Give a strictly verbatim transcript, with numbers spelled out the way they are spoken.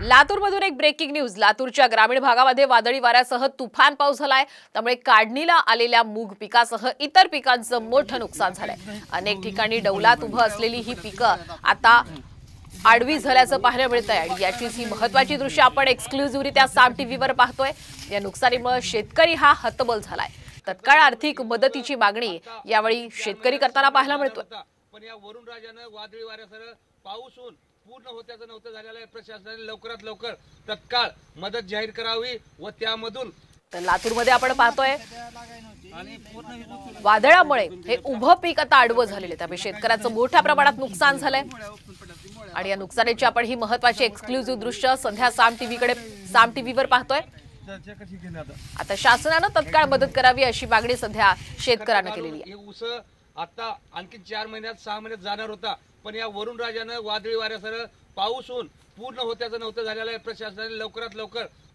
लातूरमधून एक breaking news. लातूरच्या ग्रामीण भागामध्ये वादळी वाऱ्यासह तुफान पाऊस झालाय, त्यामुळे काढणीला आलेल्या मूग पिकासह इतर पिकांचं मोठं नुकसान झालंय। अनेक ठिकाणी डौलात उभं असलेली ही पिकं आता आडवी झाल्याचं पाहायला मिळतंय आणि याचीच ही महत्त्वाची दृश्य आपण एक्सक्लुझिव्हरित्या साम टीव्हीवर पाहतोय। या नुकसानीमुळे शेतकरी हा हतबल झालाय। तत्काळ आर्थिक मदतीची मागणी यावेळी शेतकरी करताना पाहायला मिळतोय। पण या वरुण राजाने वादळी वाऱ्यासह पाऊस होऊन पूर्ण होत्याचं नव्हतं झालेलं आहे। प्रशासनाने लवकरात लवकर तत्काळ मदत जाहीर करावी व त्यामधून तर लातूरमध्ये आपण पाहतोय वादळामुळे हे उभं पीक आता आडवं झालेलं, त्यामुळे शेतकऱ्याचं मोठ्या प्रमाणात नुकसान झालंय आणि या नुकसानीची आपण ही महत्त्वाची एक्सक्लुझिव्ह दृश्य सध्या साम टीव्हीकडे साम टीव्हीवर पाहतोय। आता शासनाने तत्काळ मदत करावी अशी मागणी सध्या शेतकऱ्यांना केलेली आहे। ऊस आता आणखी चार महिन्यात सहा महिन्यात जाणार होता, पण या वरुण राजाने वादळी वाऱ्यासह पाऊस होऊन पूर्ण होत्याचं नव्हतं झालेलं आहे। प्रशासनाने लवकरात लवकर